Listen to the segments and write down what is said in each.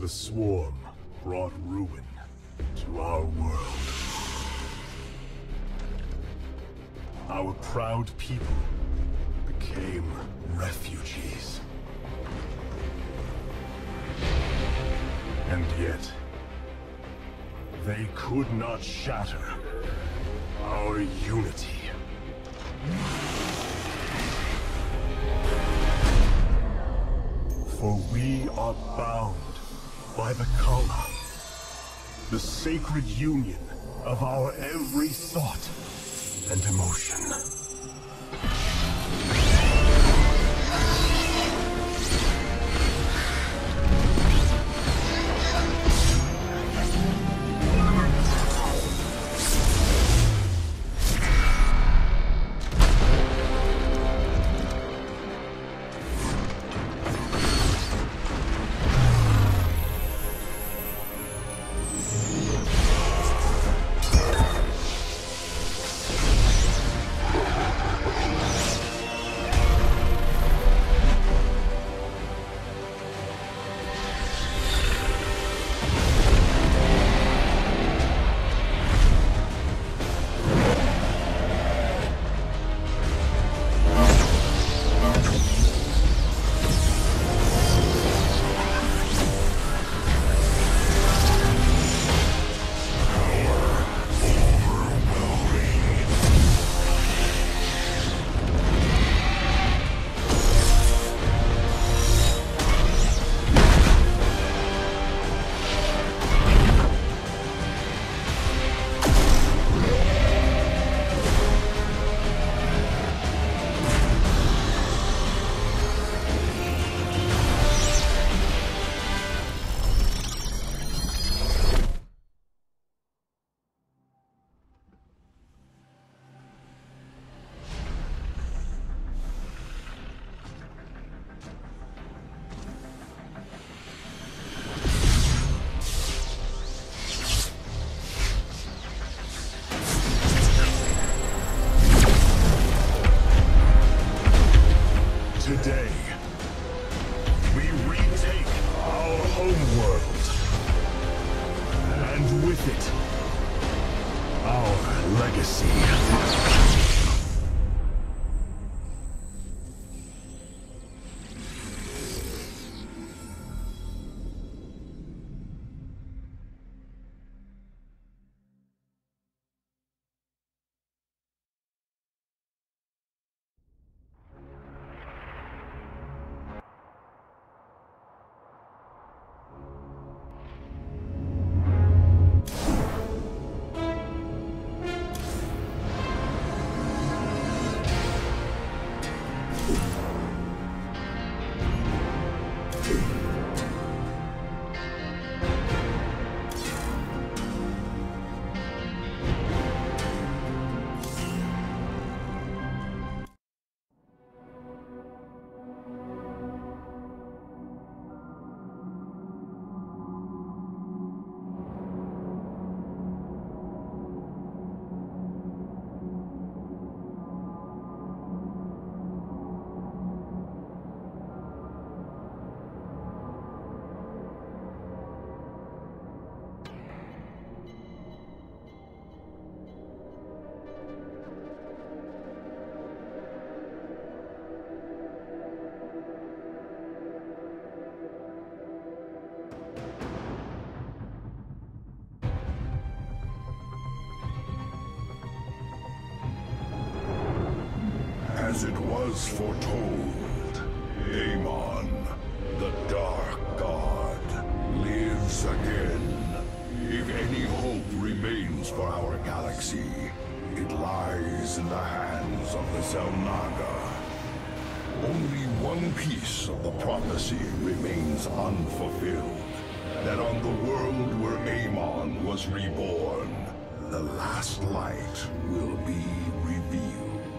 The swarm brought ruin to our world. Our proud people became refugees. And yet, they could not shatter our unity. For we are bound by the Kala, the sacred union of our every thought and emotion. Today, we retake our homeworld, and with it, our legacy. As it was foretold, Amon, the Dark God, lives again. If any hope remains for our galaxy, it lies in the hands of the Zelnaga. Only one piece of the prophecy remains unfulfilled. That on the world where Amon was reborn, the last light will be revealed.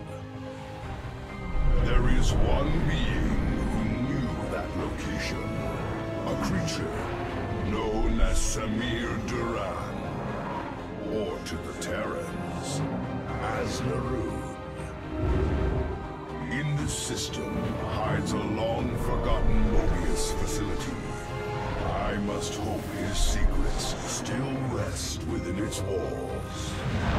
There is one being who knew that location. A creature known as Samir Duran, or to the Terrans, as Narun. In this system hides a long-forgotten Mobius facility. I must hope his secrets still rest within its walls.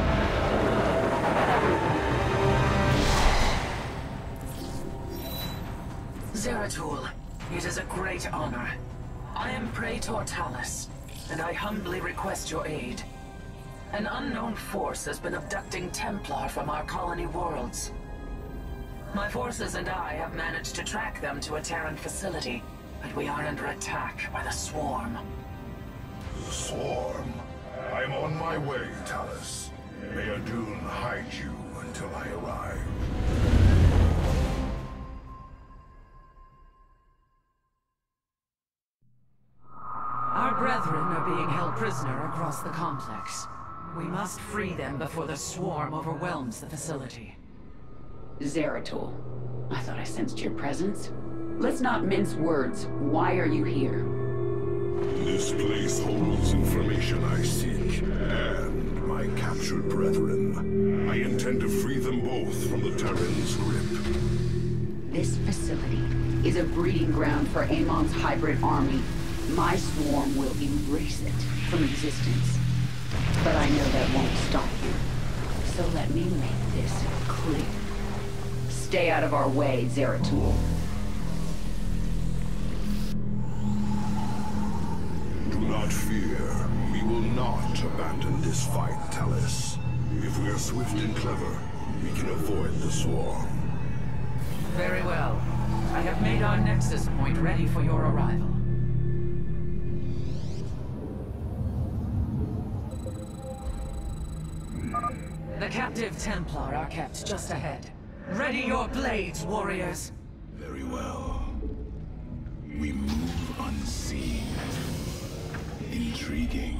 Zeratul, it is a great honor. I am Praetor Talus, and I humbly request your aid. An unknown force has been abducting Templar from our colony worlds. My forces and I have managed to track them to a Terran facility, but we are under attack by the Swarm. The Swarm? I'm on my way, Talus. May Adun hide you until I arrive. Our brethren are being held prisoner across the complex. We must free them before the Swarm overwhelms the facility. Zeratul, I thought I sensed your presence. Let's not mince words. Why are you here? This place holds information I seek, and my captured brethren. I intend to free them both from the Terran's grip. This facility is a breeding ground for Amon's hybrid army. My swarm will erase it from existence. But I know that won't stop you. So let me make this clear. Stay out of our way, Zeratul. Do not fear. We will not abandon this fight, Talus. If we are swift and clever, we can avoid the Swarm. Very well. I have made our Nexus point ready for your arrival. The captive Templar are kept just ahead. Ready your blades, warriors! Very well. We move unseen. Intriguing.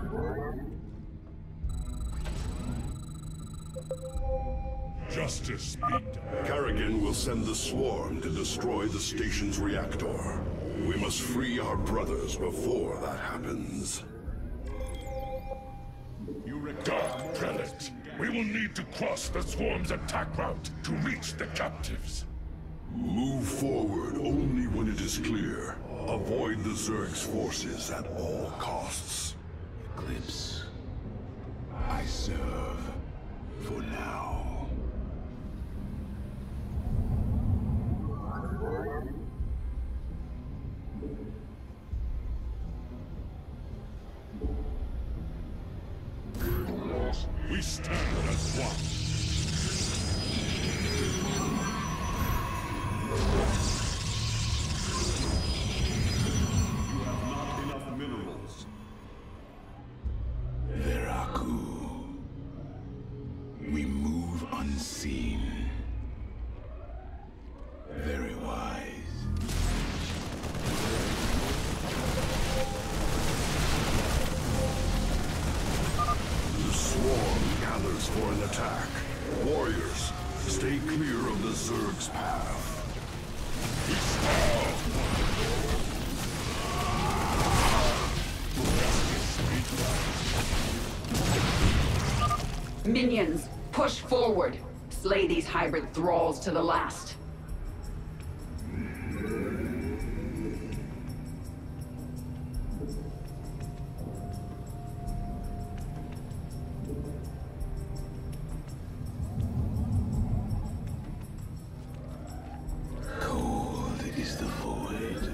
Justice be done. Kerrigan will send the Swarm to destroy the station's reactor. We must free our brothers before that happens. Dark Prelate, we will need to cross the Swarm's attack route to reach the captives. Move forward only when it is clear. Avoid the Zerg's forces at all costs. Eclipse, I serve for now. We stand as one. You have not enough minerals. Veraku. We move unseen. Very wise. The Swarm gathers for an attack. Warriors, stay clear of the Zerg's path. Minions, push forward. Slay these hybrid thralls to the last. Cold is the void.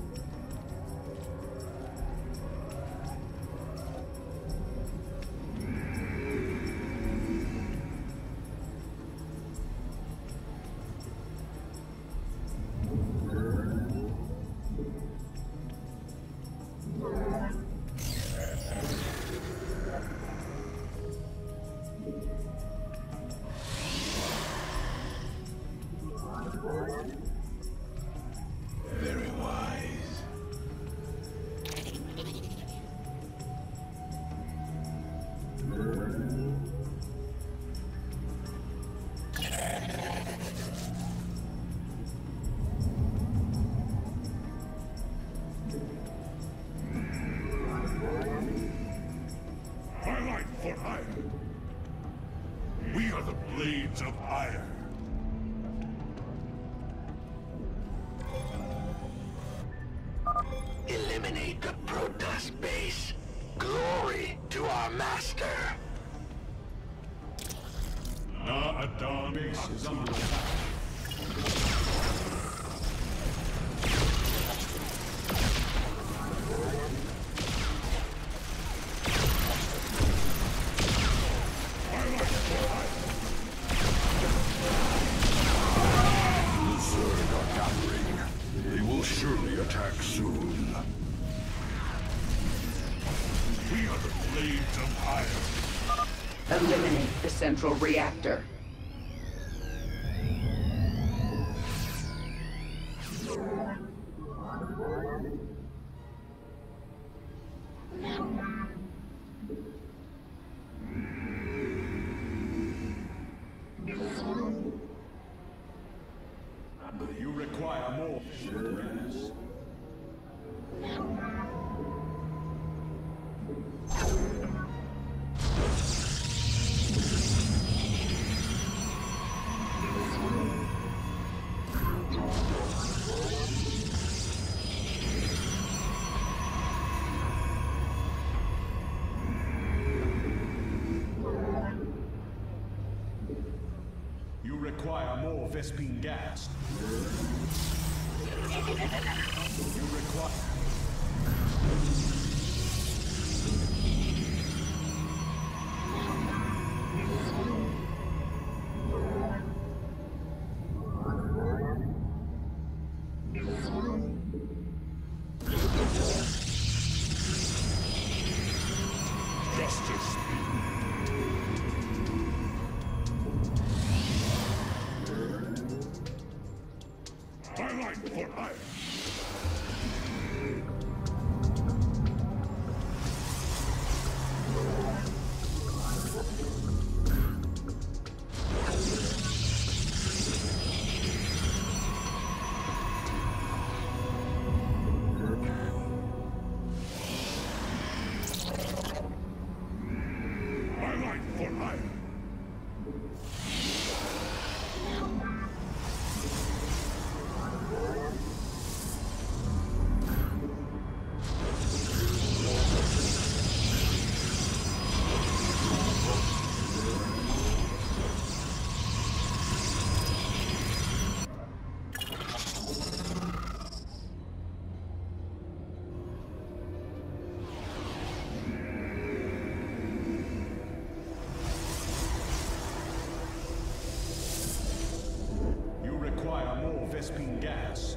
Very wise. My life for iron. We are the blades of iron. Eliminate the to our master. Our base is under attack. They will surely attack soon. We are the blades of iron. Eliminate the central reactor. You require more gas. You require more Vespine gas. You require... Justice. Twilight for iron. Twilight for iron. You require more Vespine gas.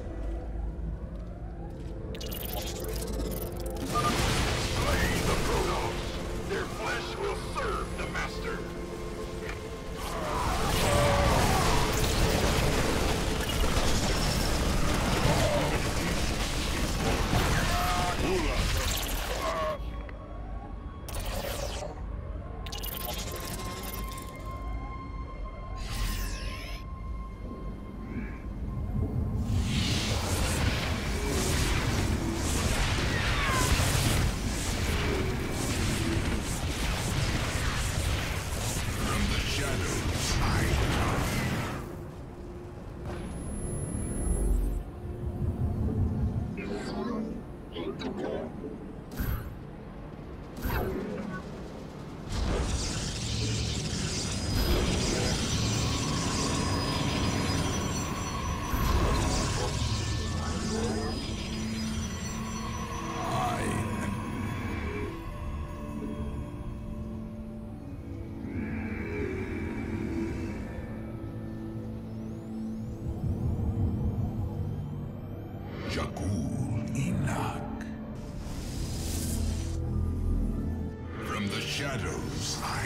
Slay the Protoss. Their flesh will serve the master. From the shadows I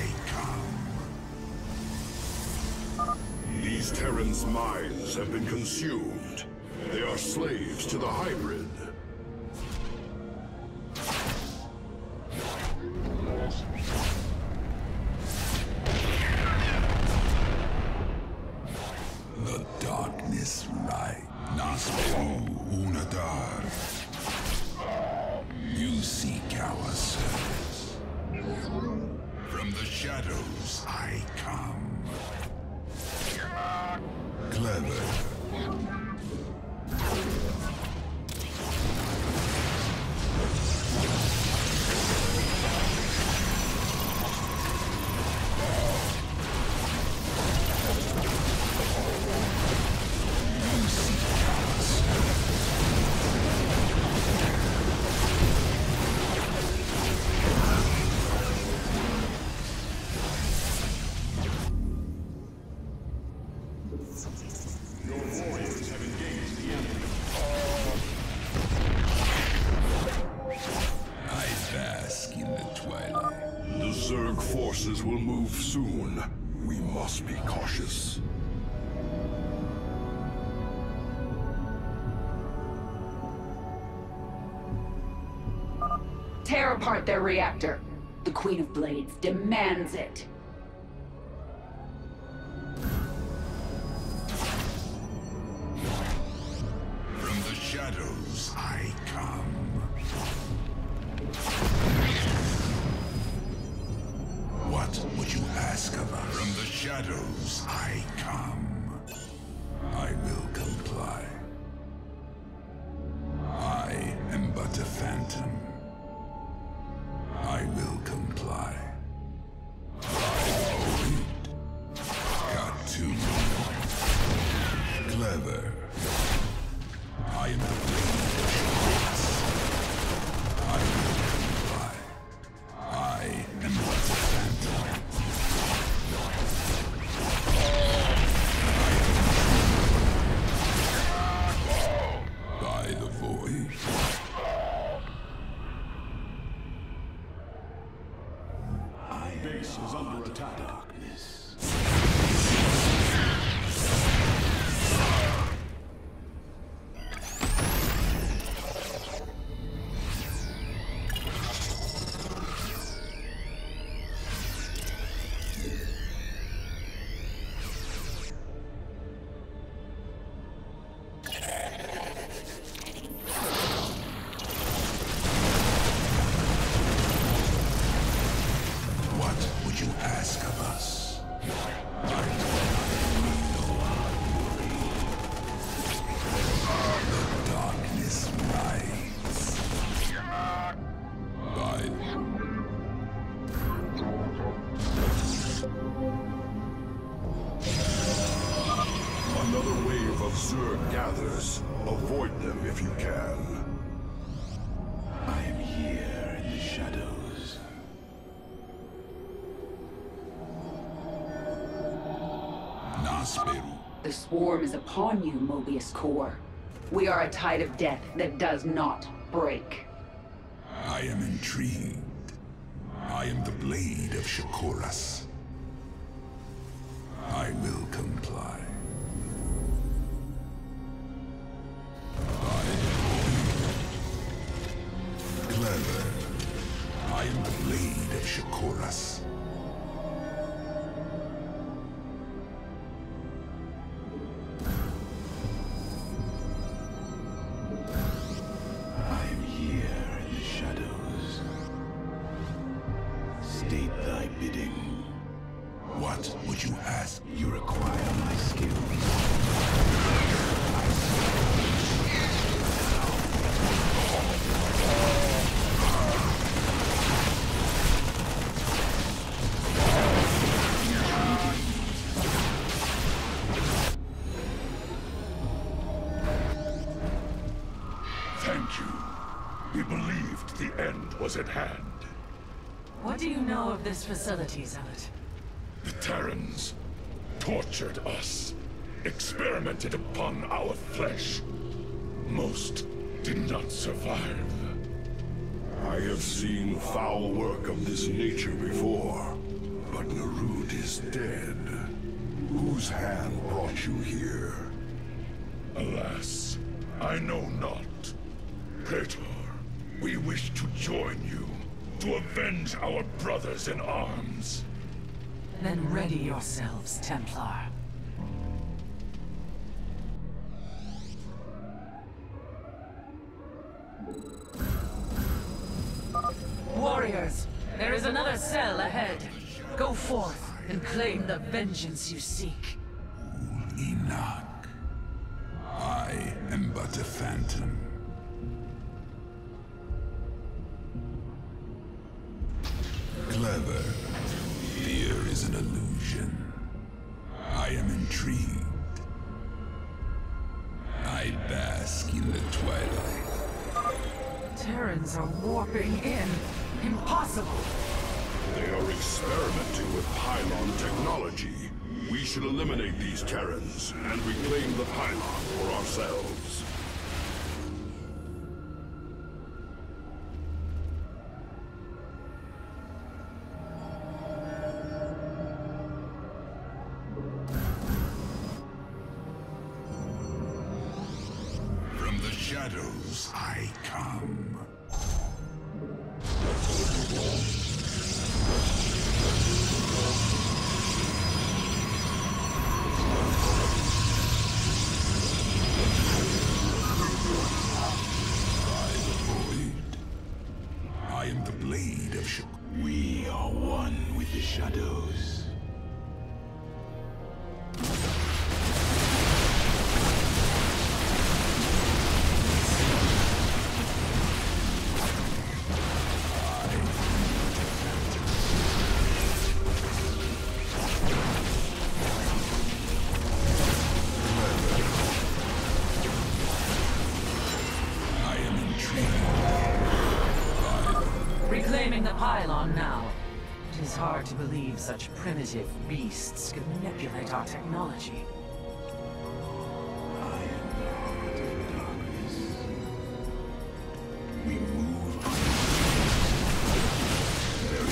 come. These Terrans' minds have been consumed. They are slaves to the hybrid. The darkness right. Nasbu Unadar. You seek our service. From the shadows I come. Clever. move soon. We must be cautious. Tear apart their reactor. The Queen of Blades demands it. From the shadows I come. What would you ask of us? From the shadows I come. I will comply. I am but a phantom. I will comply. Got too clever. I am the blade of Shadows. I will comply. I am but a phantom. By the void. Base is under attack. Another wave of Zerg gathers. Avoid them if you can. I am here in the shadows. Nasperu. The swarm is upon you, Mobius Core. We are a tide of death that does not break. I am intrigued. I am the blade of Shakuras. I will comply. Clever. I am the blade of Shakuras. I am here in the shadows. State thy bidding. What would you ask? You require my skills. Thank you. We believed the end was at hand. What do you know of this facility, Zealot? The Terrans tortured us, experimented upon our flesh. Most did not survive. I have seen foul work of this nature before, but Narud is dead. Whose hand brought you here? Alas, I know not. Praetor, we wish to join you, to avenge our brothers in arms. Then ready yourselves, Templar. Warriors, there is another cell ahead. Go forth and claim the vengeance you seek. Enoch. I am but a phantom. Clever. Fear is an illusion. I am intrigued. I bask in the twilight. Terrans are warping in. Impossible! They are experimenting with pylon technology. We should eliminate these Terrans and reclaim the pylon for ourselves. shadows I come. I am the blade of We are one with the shadows. Reclaiming the pylon now. It is hard to believe such primitive beasts could manipulate our technology. I am the heart of darkness. We move on. Very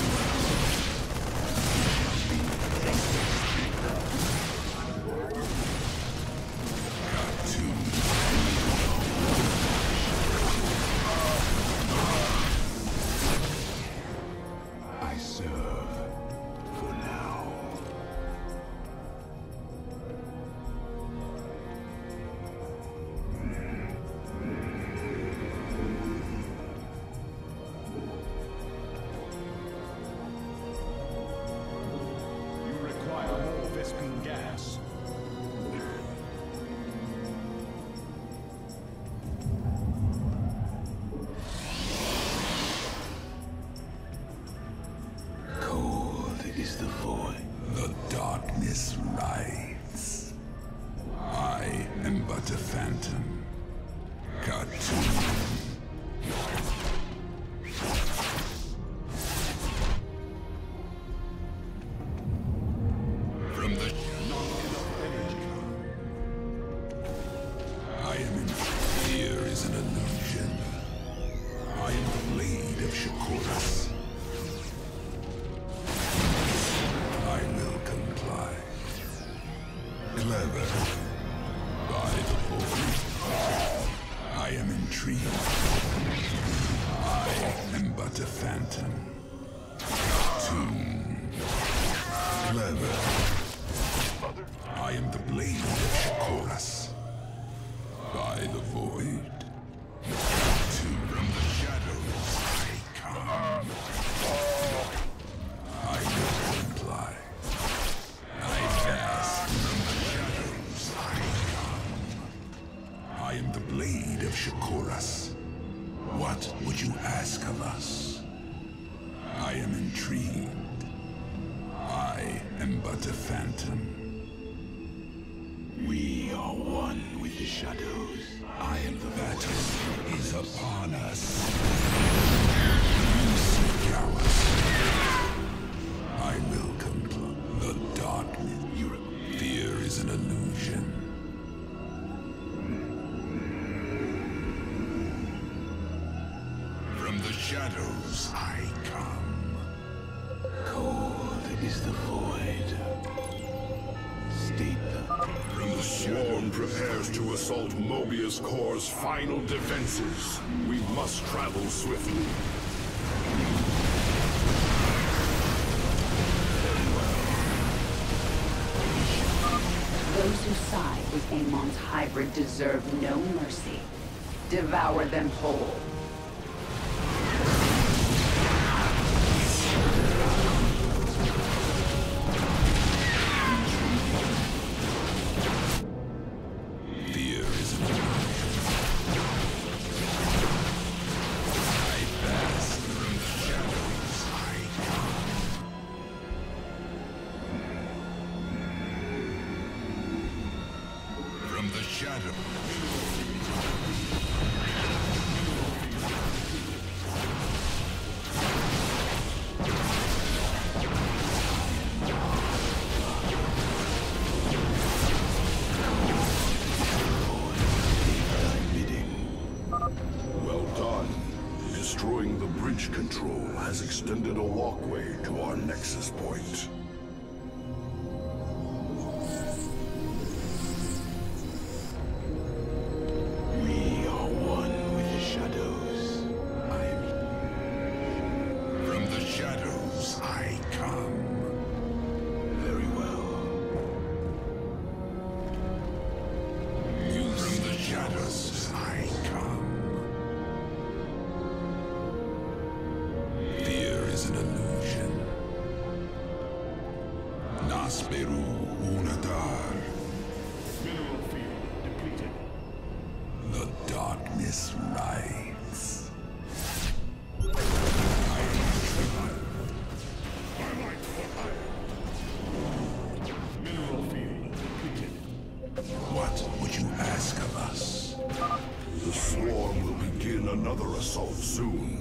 I serve for now. You require more Vespene gas. Cold is the void. The darkness writhes. I am but a phantom. Cartoon. From the I am in fear is an illusion. I am the blade of Shakuras. I will comply. Clever. By the void. I am intrigued. I am but a phantom. Tomb. Clever. I am the blade of Shakuras. By the void. From the shadows I come. I will comply. I fast from the shadows I come. I am the blade of Shakuras. What would you ask of us? I am intrigued. I am but a phantom. We are one with the shadows. I am the battle is upon us. You seek ours. I will comply. The darkness. Your fear is an illusion. From the shadows I come. Cold is the void. State the... From the swarm prepares to assault Mobius Core's final defenses. We must travel swiftly. Those who side with Amon's hybrid deserve no mercy. Devour them whole. Fear is an illusion. I pass from the shadows I come. From the shadows. Well done. Destroying the bridge control has extended a walkway to our nexus point. We are one Nasperu Unatar. Mineral field depleted. The darkness rides. Mineral field depleted. What would you ask of us? The swarm will begin another assault soon.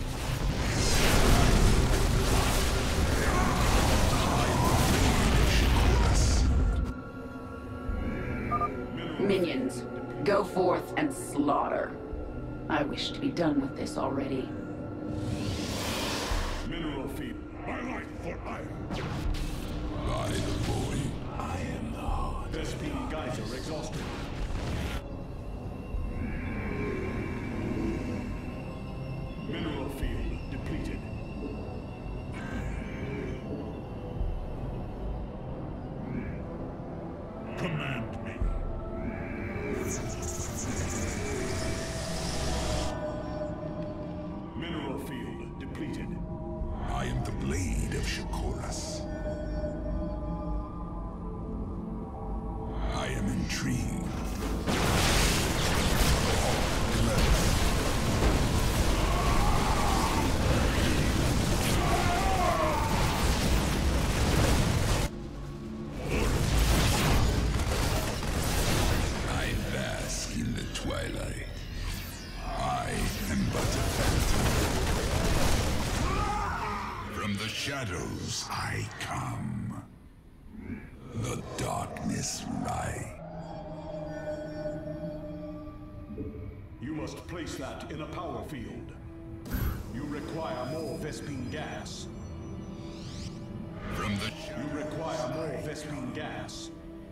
Minions, go forth and slaughter. I wish to be done with this already. Mineral field. My life for iron. By the void. I am the heart. Vespene geyser exhausted. Mineral field depleted. Command me. Mineral field depleted. I am the blade of Shakuras. I am intrigued. I bask in the twilight. I am but a phantom. From the shadows I come. The darkness rides. You must place that in a power field. You require more Vespene gas. From the You shadows require more Vespene gas.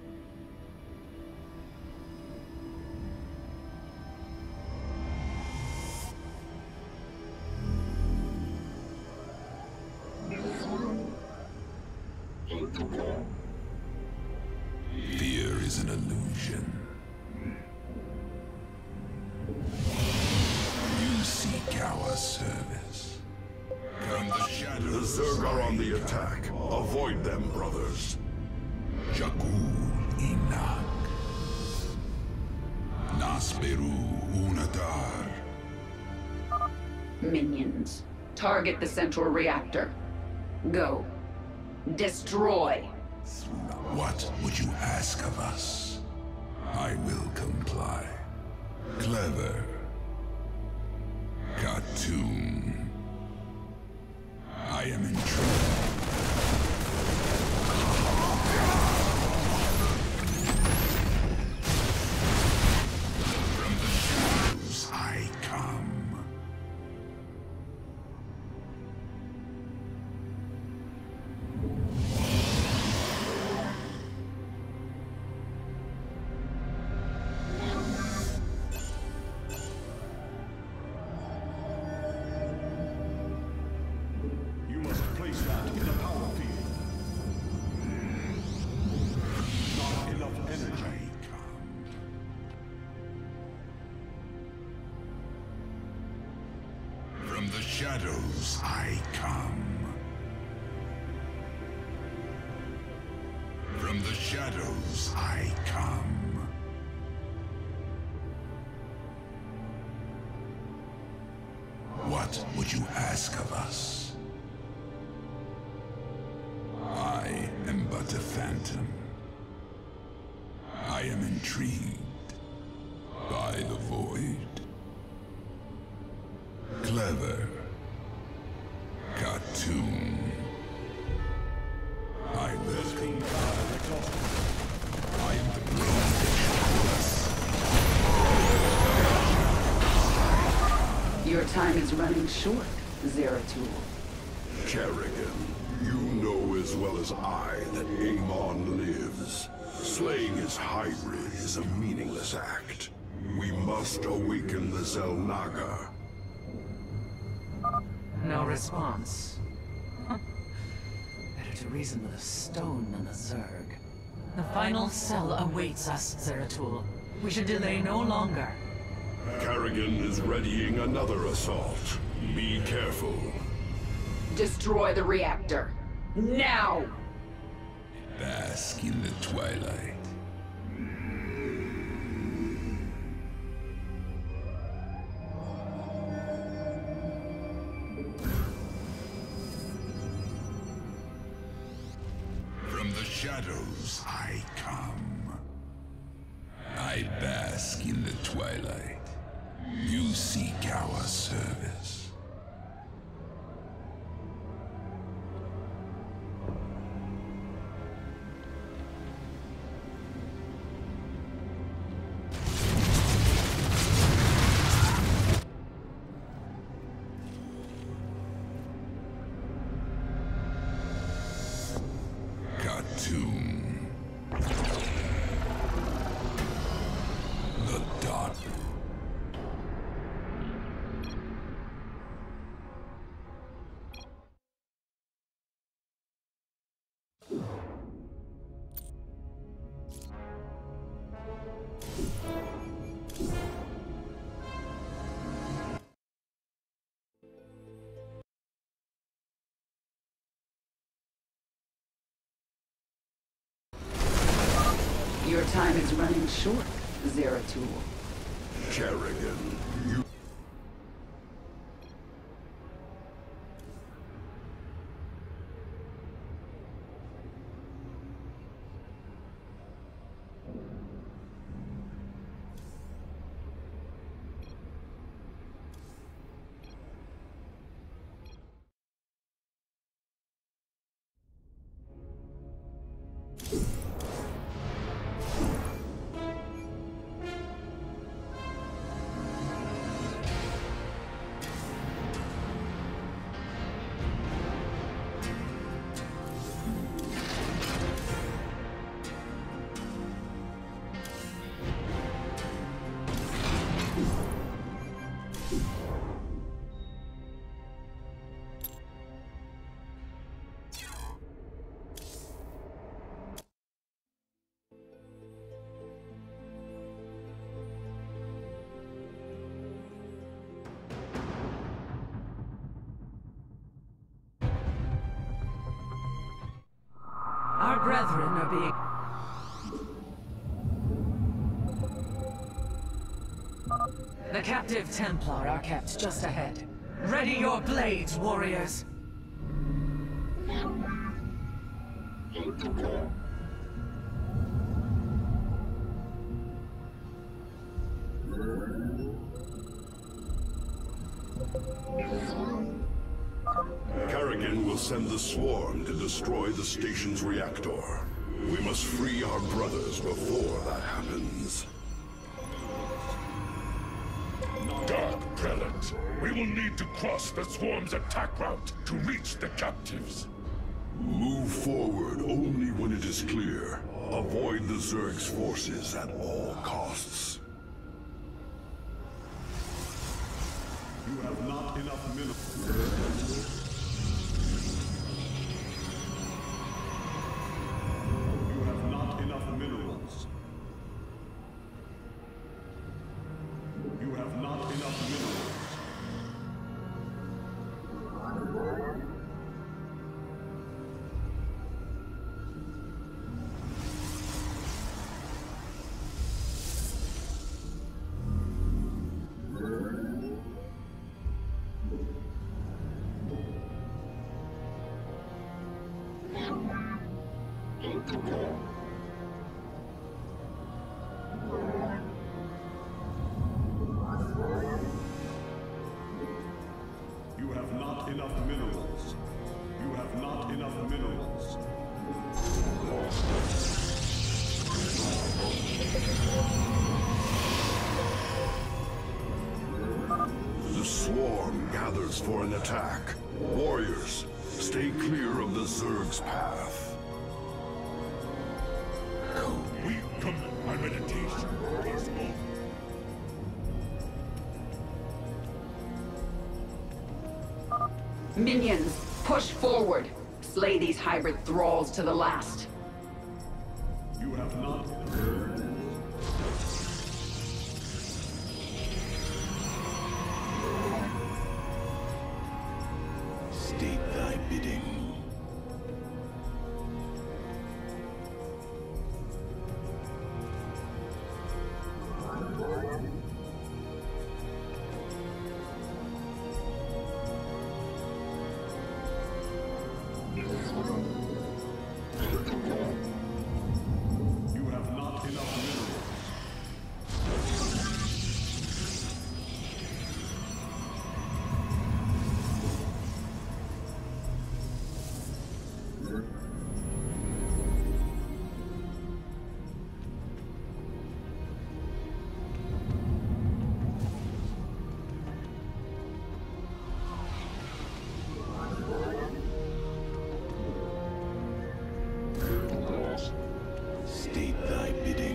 fear is an illusion. You seek our service. From the The shadows. Zerg are on the attack. Avoid them, brothers. Jakul Inak. Nasperu Unatar. Minions, target the central reactor. Go. Destroy. What would you ask of us? I will comply. Clever. Cartoon. I am intrigued. From the shadows I come. You must place that in a power field. Not enough energy. From the shadows I come. From the shadows I come. What would you ask of us? I am but a phantom. I am intrigued by the void. Clever. Cartoon. I will. Vespene geyser exhausted. I am the blade. Your time is running short, Zeratul. Kerrigan, you know as well as I that Amon lives. Slaying his hybrid is a meaningless act. We must awaken the Zelnaga. No response. Huh. Better to reason with a stone than a Zerg. The final cell awaits us, Zeratul. We should delay no longer. Kerrigan is readying another assault. Be careful. Destroy the reactor. Now! bask in the twilight. From the shadows I come. I bask in the twilight. You seek our service. Tomb. The dark. Your time is running short, Zeratul. Kerrigan, you... Our brethren are being... The captive Templar are kept just ahead. Ready your blades, warriors! Kerrigan will send the swarm to destroy the station's reactor. We must free our brothers before that happens. Dark Prelate, we will need to cross the swarm's attack route to reach the captives. Move forward only when it is clear. Avoid the Zerg's forces at all costs. You have not enough minerals. You have not enough minerals. You have not enough minerals. You have not enough minerals. You have not enough minerals. The swarm gathers for an attack. Warriors, stay clear of the Zerg's path. Welcome, my meditation is over. Minions, push forward. Slay these hybrid thralls to the last. You have not. State thy bidding. state thy bidding.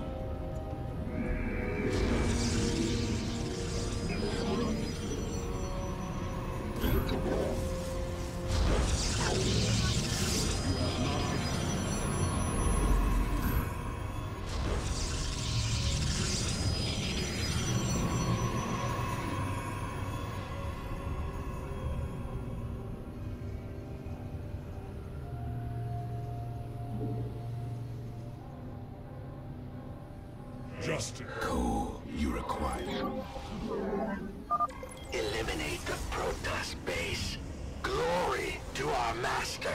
Just Go, you require. Eliminate the Protoss base. Glory to our master.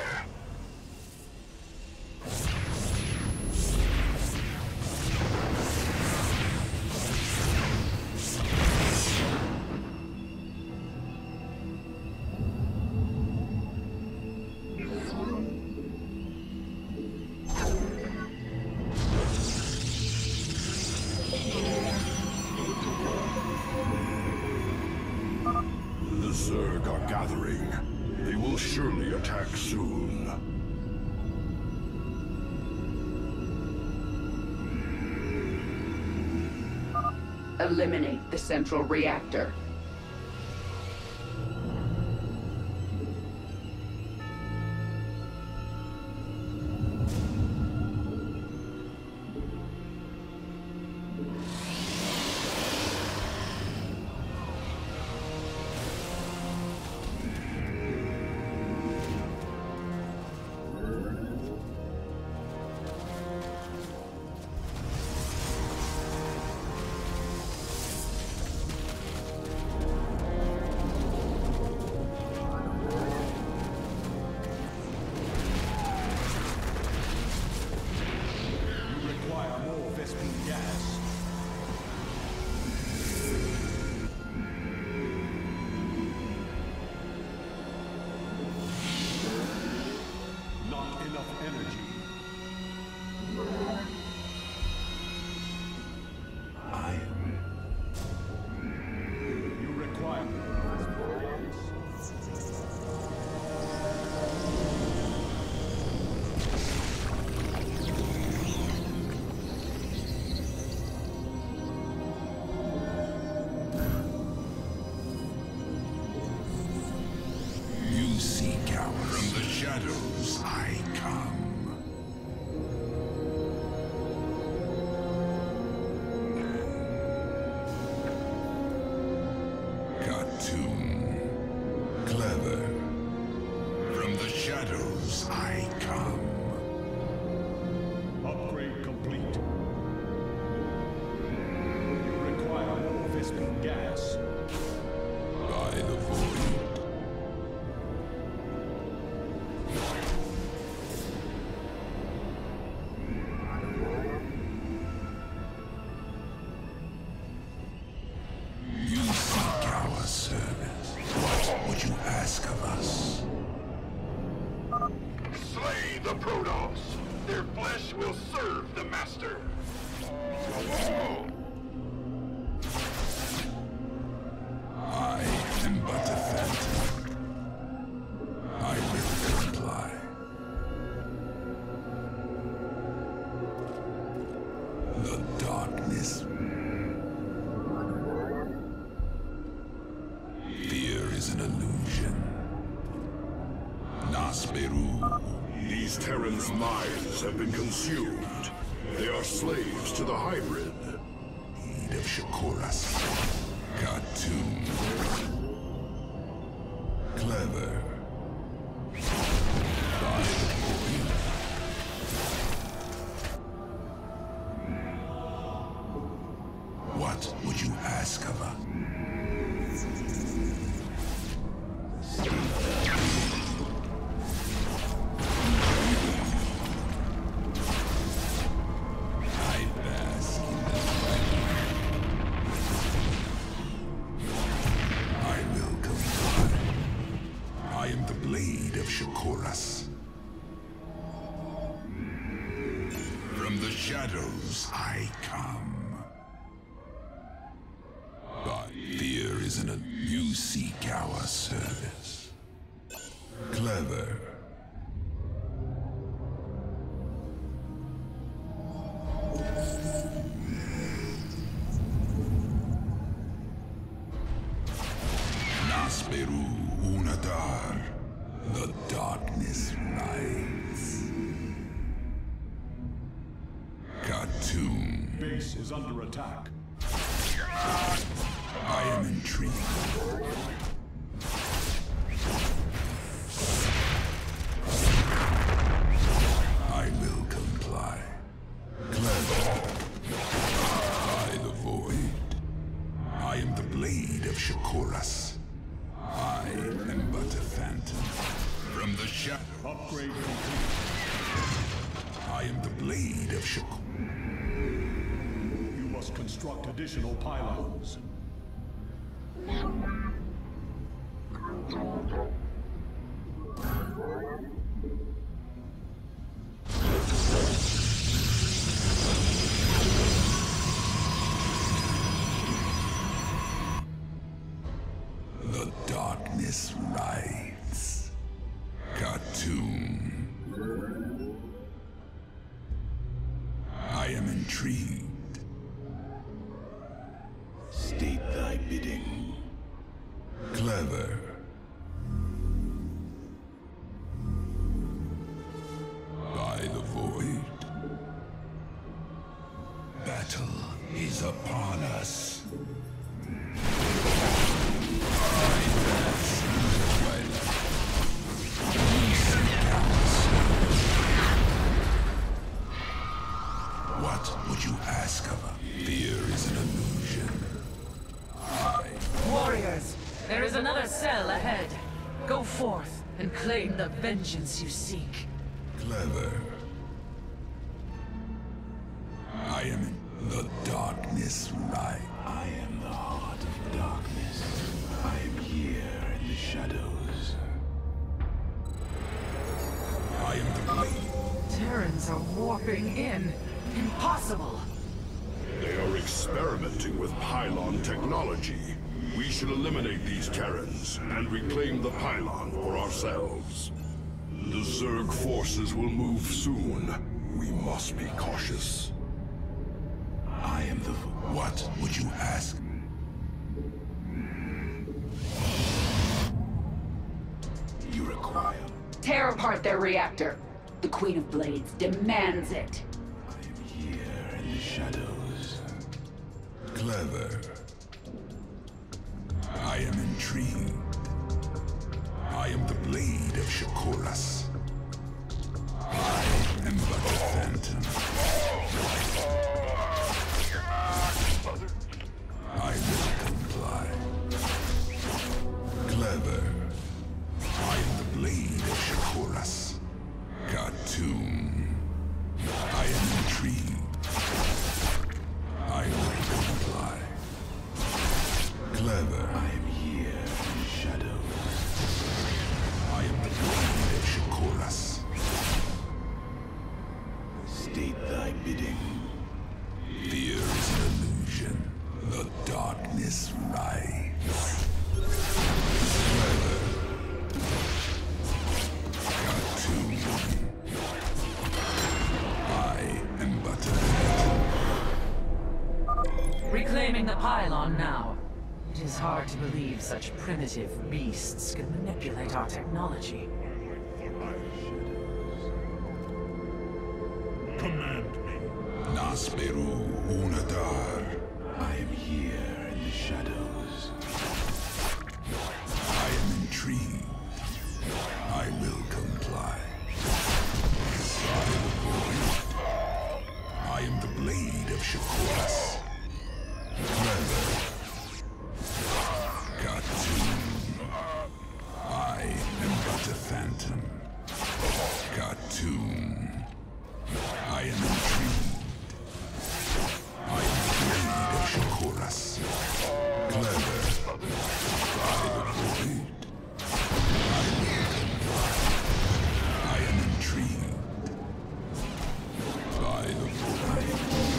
the Zerg are gathering. They will surely attack soon. Eliminate the central reactor. You seek out from the shadows I come. Cartoon. Clever. From the shadows I come. Upgrade complete. You require more Vespene gas. By the void. You seek our service. What would you ask of us? Slay the Protoss! Their flesh will serve the Master! I am but a phantom. I will comply. The darkness. Fear is an illusion. Nasperu. These Terrans' minds have been consumed. They are slaves to the hybrid. Need of Shakuras. Cartoon. Clever. By the void. What would you ask of us? I bask in the light. I will comply. I am the blade of Shakuras. From the shadows I come. But fear isn't a... You seek our service. Clever. Unadar, the darkness rides. Khartoum. Base is under attack. I am intrigued. I will comply. Clever. By the void. I am the blade of Shakuras. I am but a phantom. From the shadow. Upgrade complete. I am the blade of Shakuras. You must construct additional pylons. The darkness rides. Khartoum. I am intrigued. State thy bidding. Clever. By the void. Battle is upon us. What would you ask of us? Fear is an illusion. Warriors, there is another cell ahead. Go forth and claim the vengeance you seek. Clever. I am in the darkness, right? I am the heart of darkness. I am here in the shadows. I am the blade. Terrans are warping in. Impossible! They are experimenting with pylon technology. We should eliminate these Terrans and reclaim the pylon for ourselves. The Zerg forces will move soon. We must be cautious. I am the... What would you ask? You require... Tear apart their reactor. The Queen of Blades demands it. I am here in the shadows. Clever. I am intrigued. I am the blade of Shakuras. I am but a phantom. I will comply. Clever. I am the blade of Shakuras. Khartoum. I am intrigued. I will comply. Clever. I am here in the shadows. I am the blade of Shakuras. State thy bidding. Fear is an illusion. The darkness rides. Clever. Khartoum. I am but a phantom. Reclaiming the pylon now. It is hard to believe such primitive beasts can manipulate our technology. Command me. Nasperu Unadar. I am here in the shadows. I am intrigued. I will comply. By the void. I am the blade of Shakuras. Clever. Khartoum. I am but a phantom. Khartoum. I am intrigued. I am the blade of Shakuras. Clever. By the void. I will comply. I am intrigued. By the void.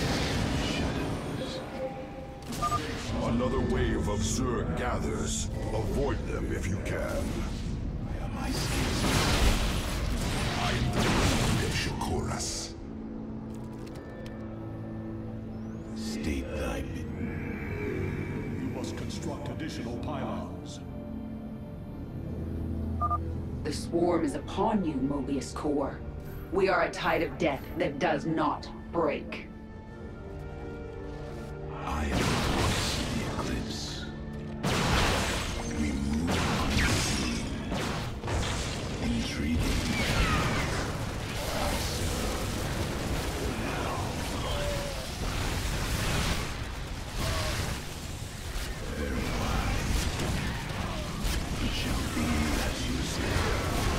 Another wave of Zerg gathers. Avoid them if you can. I am the blade of Shakuras. State thy bidding. You must construct additional pylons. The swarm is upon you, Mobius Core. We are a tide of death that does not break. I am the voice of the eclipse. We move unseen. Intriguing. I serve now. Very wise. It shall be as you say.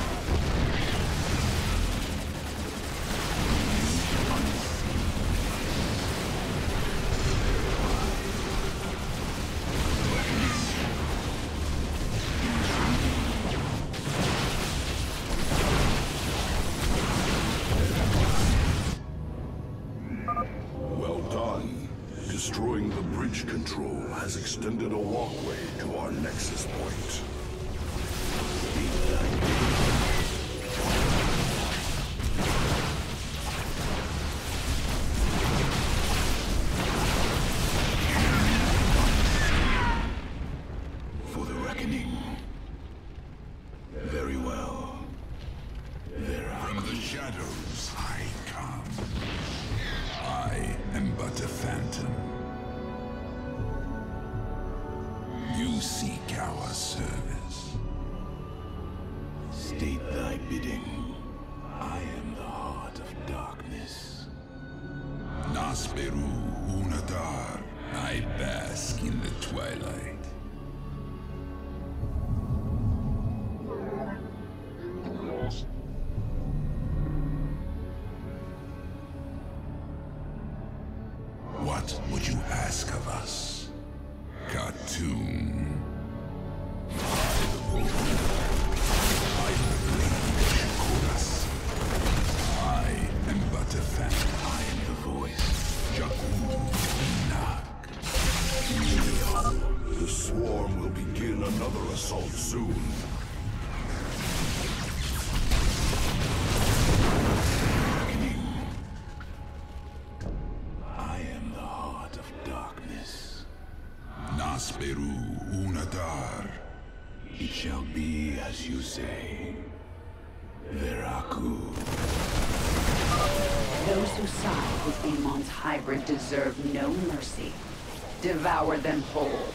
Well done. Destroying the bridge control has extended a walkway to our nexus point. For the reckoning. Very well. From the shadows I come. I am but a phantom. You seek our service. State thy bidding. I am the heart of darkness. Nasperu Unadar. I bask in the twilight. What would you ask of us? Cartoon. I am but a phantom. I am the voice. Jakun Nak. The swarm will begin another assault soon. I am the heart of darkness. Nasperu Unadar. It shall be as you say. Veraku. Those who side with Amon's hybrid deserve no mercy. Devour them whole.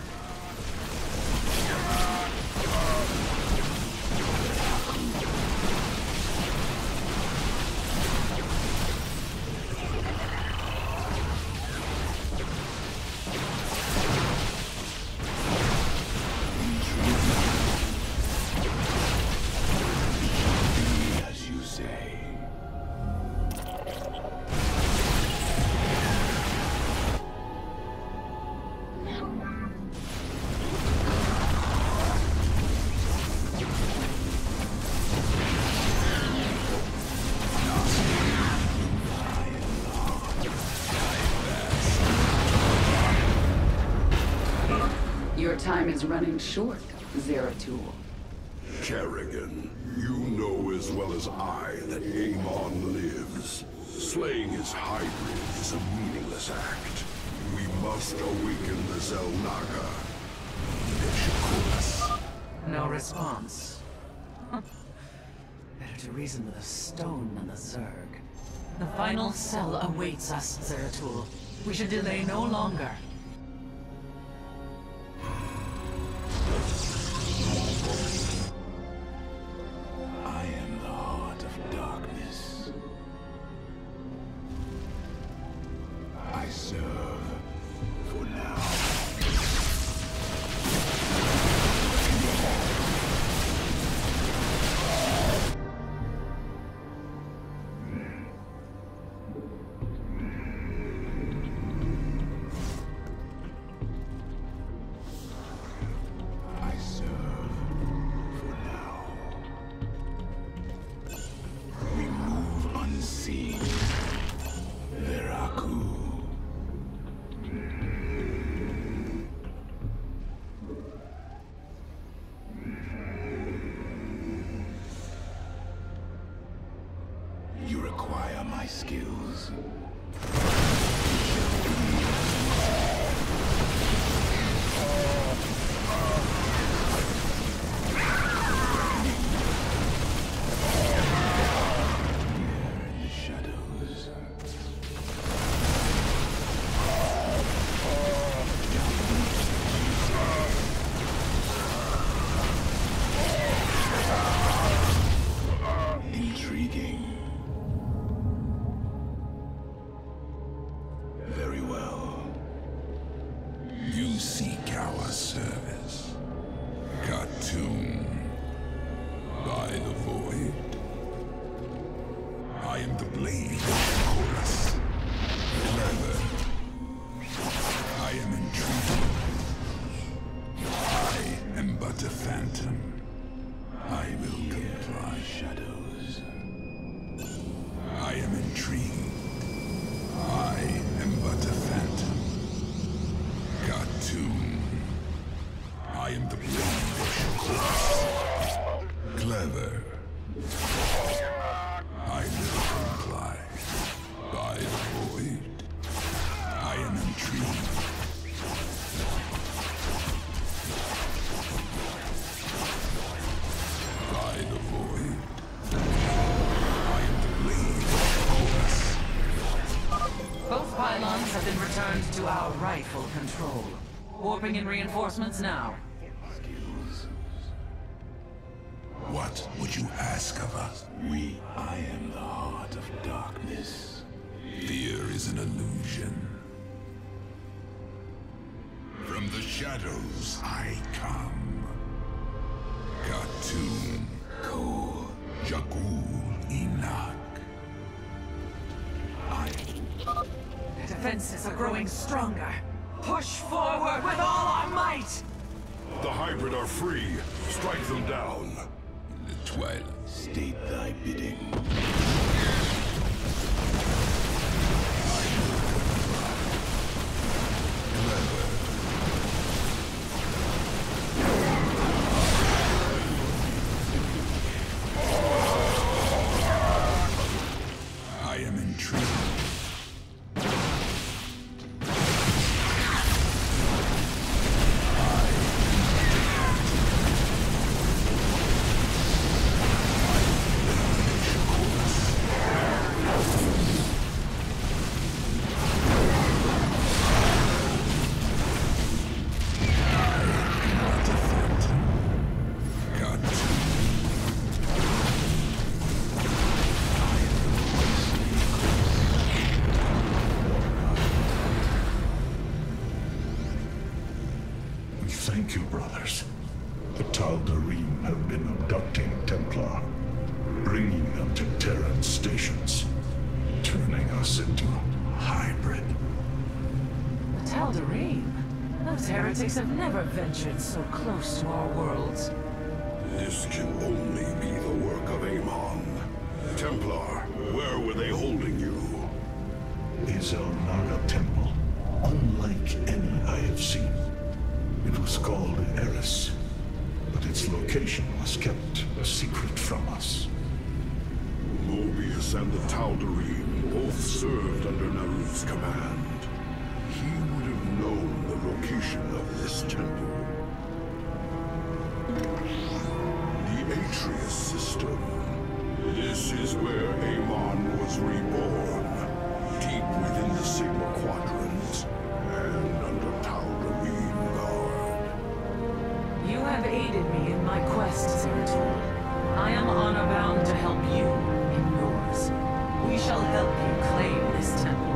As you say. Your time is running short, Zeratul. Kerrigan, you know as well as I that Amon lives. Slaying his hybrid is a meaningless act. We must awaken the Zelnaga. No response. Better to reason with a stone than a Zerg. The final cell awaits us, Zeratul. We should delay no longer. I am the heart of darkness. I serve for now. service. Cartoon by the void. I am the blade of Chorus. Clever. I am intriguing. I am but a phantom. I will comply. Shadows. I am intrigued. I am but a phantom. Cartoon. I am the blade of Chorus. Clever. I will comply. By the void. I am intrigued. By the void. I am the blade of Chorus. Both pylons have been returned to our rightful control. Warping in reinforcements now. What would you ask of us? I am the heart of darkness. Fear is an illusion. From the shadows I come. Cartoon. Ko. Jakul Enoch. The defenses are growing stronger. Push forward with all our might! The hybrid are free. Strike them down. The twilight. State thy bidding. I am intrigued. Thank you, brothers. The Tal'Darim have been abducting Templar, bringing them to Terran stations, turning us into hybrid. The Tal'Darim? Those heretics have never ventured so close to our worlds. This can only be the work of Amon. Templar, where were they holding you? Izel Naga Temple, unlike any I have seen. It was called Eris, but its location was kept a secret from us. Mobius and the Tal'Darim both served under Naruf's command. He would have known the location of this temple. The Atreus system. This is where Amon was reborn, deep within the Sigma Quadrant, and under Tal'Darim guard. You have aided me in my quest, Zeratul. I am honor-bound to help you in yours. We shall help you claim this temple.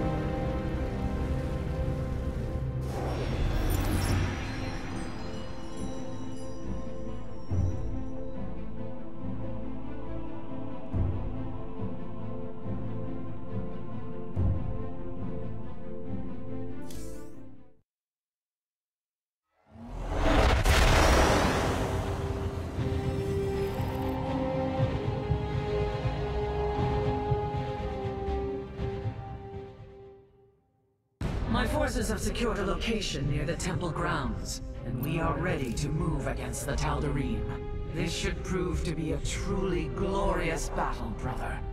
My forces have secured a location near the temple grounds, and we are ready to move against the Tal'Darim. This should prove to be a truly glorious battle, brother.